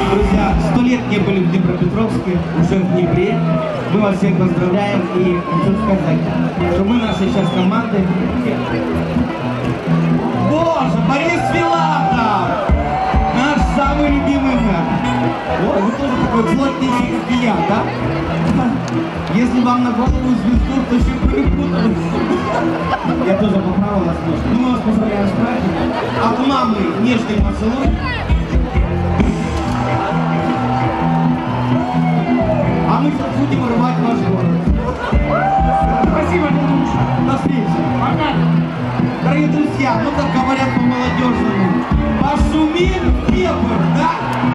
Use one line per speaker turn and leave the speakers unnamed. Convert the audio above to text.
Друзья, 100 лет не были в Днепропетровске, уже в Днепре. Мы вас всех поздравляем и хочу сказать, что мы нашей сейчас команды. Боже, Борис Филатов! Наш самый любимый мэр. Вот, вы тоже такой плотненький, как и я, да? Если вам на голову звезду, то еще перепуталось. Я тоже поправил вас немножко. Ну, мы вас поздравляем с праздником. От мамы нежный поцелуй. А мы сейчас будем рвать наш город.
Спасибо, Дедуша.
До встречи.
Пока.
Дорогие друзья, ну как говорят по-молодежному, пошумим Днепр, да?